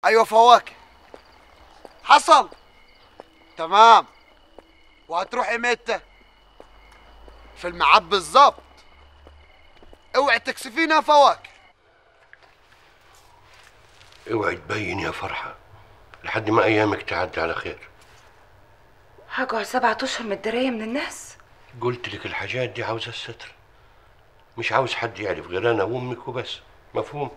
ايوه فواكه. حصل. تمام. وهتروح امتى؟ في الميعاد بالظبط. اوعي تكسفينا يا فواكه. اوعي تبين يا فرحة لحد ما ايامك تعدي على خير. هقعد 7 اشهر متدارية من الناس؟ قلت لك الحاجات دي عاوزة الستر، مش عاوز حد يعرف غير انا وامك وبس. مفهوم؟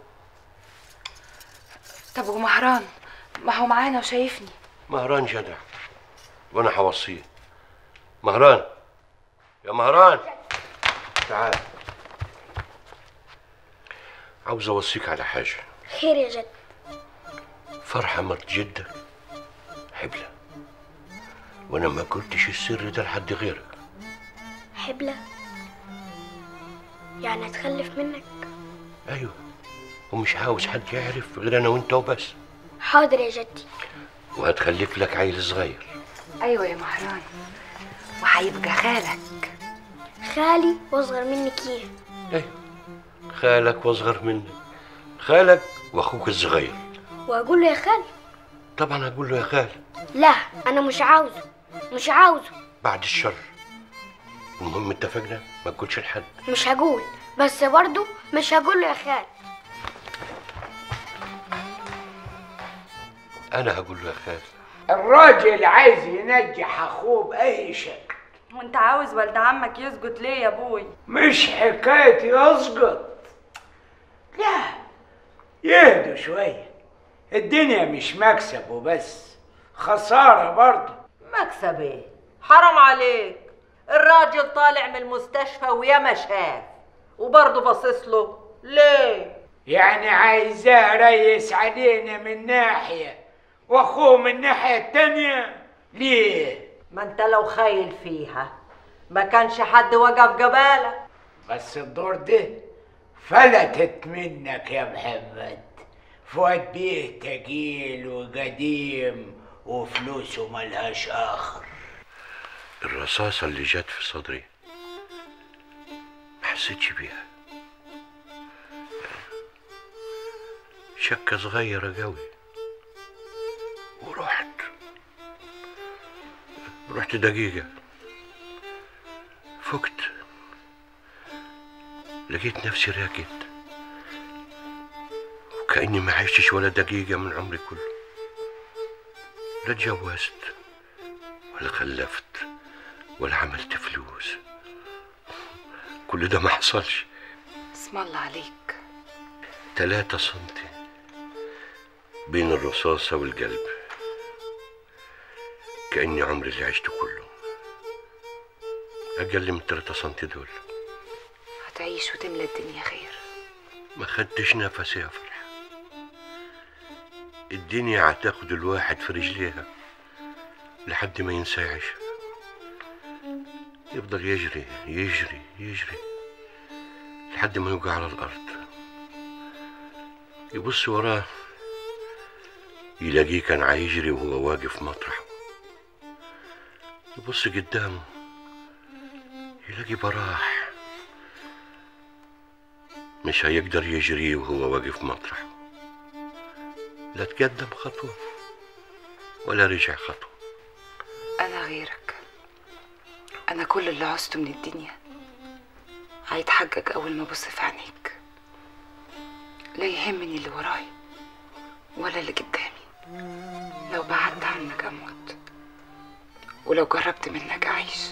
طب ومهران؟ ما هو معانا وشايفني. مهران جدع وانا هوصيه. مهران، يا مهران تعال، عاوز اوصيك على حاجة. خير يا جد. فرحة مرت جدك حبلة، وانا ما قلتش السر ده لحد غيرك. حبلة؟ يعني هتخلف منك؟ ايوه، ومش عاوز حد يعرف غير انا وانت وبس. حاضر يا جدي. وهتخلف لك عيل صغير. ايوه يا مهران، وهيبقى خالك. خالي واصغر منك ايه؟ ايوه، خالك واصغر منك، خالك واخوك الصغير. واقول له يا خالي؟ طبعا هقول له يا خال. لا انا مش عاوزه، مش عاوزه. بعد الشر. المهم اتفقنا ما تقولش لحد. مش هقول، بس برضه مش هقول له يا خالي. انا هقول له يا خال. الراجل عايز ينجح اخوه باي شكل. وانت عاوز ولد عمك يسجد ليه يا ابوي؟ مش حكايه يسقط، لا، يهدوا شويه. الدنيا مش مكسب وبس، خساره برضه. مكسب ايه؟ حرام عليك، الراجل طالع من المستشفى وياما شاف وبرضه باصص له ليه؟ يعني عايزاه ريس علينا من ناحيه واخوه من الناحيه التانيه ليه؟ ما انت لو خايل فيها ما كانش حد وقف جبالك. بس الدور ده فلتت منك يا محمد. فؤاد بيه تقيل وقديم وفلوسه ملهاش اخر. الرصاصة اللي جت في صدري ما حسيتش بيها، شكة صغيرة قوي، ورحت دقيقة فقت، لقيت نفسي راكد وكأني ما عشتش ولا دقيقة من عمري كله. لا اتجوزت ولا خلفت ولا عملت فلوس، كل ده ما حصلش. اسم الله عليك. 3 سنتي بين الرصاصة والقلب، كأني عمري اللي عشته كله. أقل من 3 سنتي دول. هتعيش وتملى الدنيا خير. ما خدتش نفس يا فرحة. الدنيا هتاخد الواحد في رجليها لحد ما ينسعش، يفضل يجري يجري يجري لحد ما يوقع على الأرض، يبص وراه يلاقيه كان عايجري وهو واقف مطرحه، يبص قدامه يلاقي براح مش هيقدر يجري وهو واقف مطرحه، لا تقدم خطوة ولا رجع خطوة. انا غيرك، انا كل اللي عوزته من الدنيا هيتحقق اول ما ابص في عينيك. لا يهمني اللي وراي ولا اللي قدامي. لو بعدت عنك اموت، ولو جربت منك اعيش.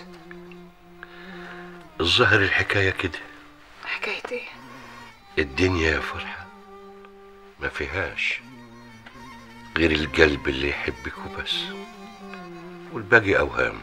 الظاهر الحكاية كده. حكاية ايه؟ الدنيا يا فرحة ما فيهاش غير القلب اللي يحبك وبس، والباقي أوهام.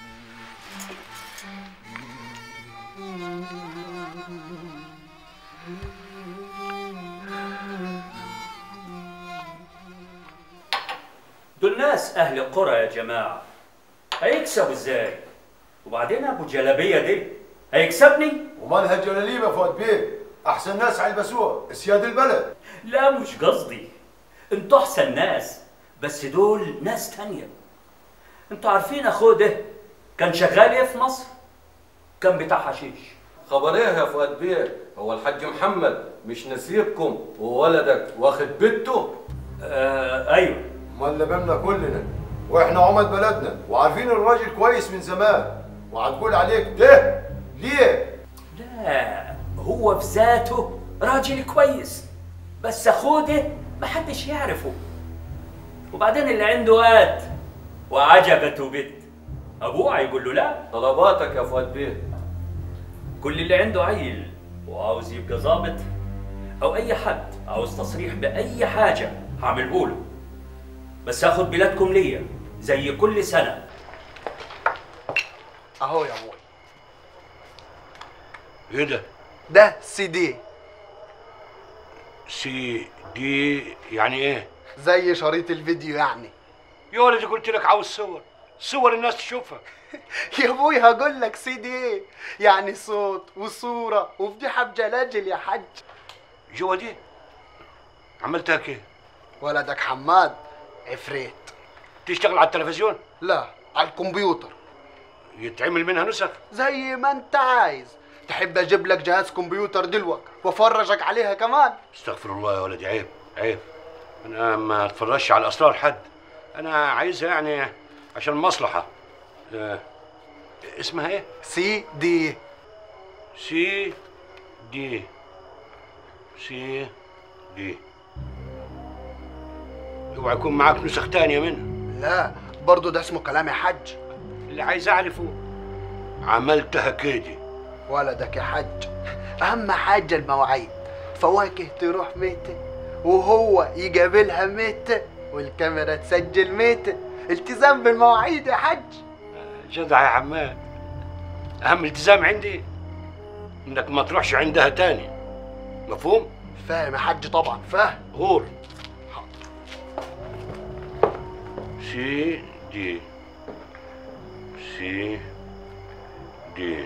دول ناس أهل قرى يا جماعة، هيكسبوا ازاي؟ وبعدين أبو جلابية دي هيكسبني؟ ومالها الجلاليب يا فؤاد بيه؟ أحسن ناس هيلبسوها سياد البلد. لا مش قصدي، انتوا أحسن ناس، بس دول ناس تانية. انتوا عارفين أخوه ده كان شغال إيه في مصر؟ كان بتاع حشيش. خبر ايه يا فؤاد بيه؟ هو الحاج محمد مش نسيبكم وولدك واخد بنته؟ ايوه. امال لبمنا كلنا، واحنا عمد بلدنا وعارفين الراجل كويس من زمان، وهتقول عليك ده ليه؟ لا، هو في ذاته راجل كويس، بس اخوه ده محدش يعرفه. وبعدين اللي عنده واد وعجبته بنت، ابوه هيقول له لا؟ طلباتك يا فؤاد بيه. كل اللي عنده عيل وعاوز يبقى ظابط او اي حد عاوز تصريح باي حاجه هعمله له، بس هاخد بلادكم ليا زي كل سنه. اهو يا ابوي. ايه ده؟ ده سي دي. سي دي يعني ايه؟ زي شريط الفيديو يعني. يا ولدي قلت لك عاوز صور الناس تشوفها. يا ابوي هقول لك سي دي يعني صوت وصوره وفضيحه بجلاجل يا حاج. جوا دي عملتها كيف؟ ولدك حماد عفريت. تشتغل على التلفزيون؟ لا، على الكمبيوتر. يتعمل منها نسخ؟ زي ما انت عايز. تحب اجيب لك جهاز كمبيوتر دلوقتي وافرجك عليها كمان؟ استغفر الله يا ولدي، عيب عيب. انا ما اتفرجش على اسرار حد، انا عايزها يعني عشان مصلحه. اسمها ايه؟ سي دي. سي دي. سي دي. اوعى يكون معاك نسخ تانية منها. لا، برضو ده اسمه كلام يا حاج. اللي عايز اعرفه عملتها كده. ولدك يا حاج، اهم حاجه المواعيد. فواكه تروح ميته وهو يقابلها ميته والكاميرا تسجل ميته. التزام بالمواعيد يا حاج. جدع يا حماد. اهم التزام عندي انك ما تروحش عندها تاني. مفهوم؟ فاهم يا حاج طبعا فاهم. غور. سي دي. سي دي.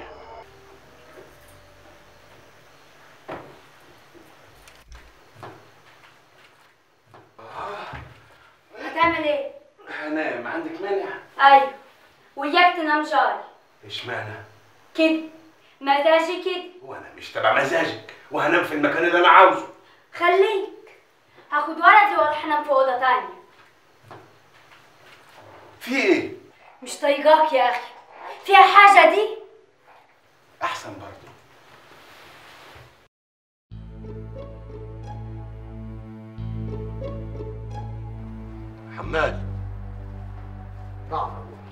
هتعمل ايه؟ هنام. عندك مانع؟ ايوه، وياك تنام جاي. اشمعنى؟ كده مزاجي كده. وانا مش تبع مزاجك، وهنام في المكان اللي انا عاوزه. خليك. هاخد ولدي واروح انام في اوضه تانية. في ايه؟ مش طايقاك يا اخي. فيها حاجه دي؟ احسن برضه. حماد. نعم.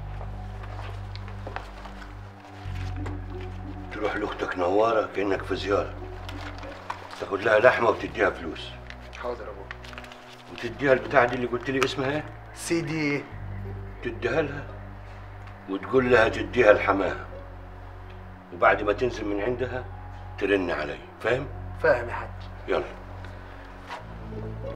تروح لاختك نواره كانك في زياره، تاخد لها لحمه وتديها فلوس. حاضر يا ابوي. وتديها البتاعه دي اللي قلت لي اسمها ايه؟ سي دي. تديها لها وتقول لها تديها لحماها، وبعد ما تنزل من عندها ترن علي. فاهم؟ فاهم يا حاج. يلا.